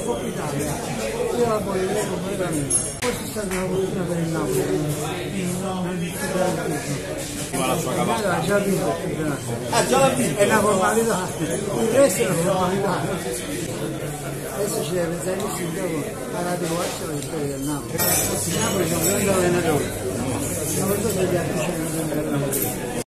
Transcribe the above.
Coppa Italia, io la voglio completamente. Poi c'è stata una fortuna per il Napoli, non Va la sua cavalcata. ha già vinto il campionato. Ah, già l'ha vinto? È una formalità, il resto è una formalità. Adesso ci deve pensare che si dopo alla devozione della storia del Napoli. Il Napoli è un grande allenatore, non so se gli altri c'è un grande allenatore.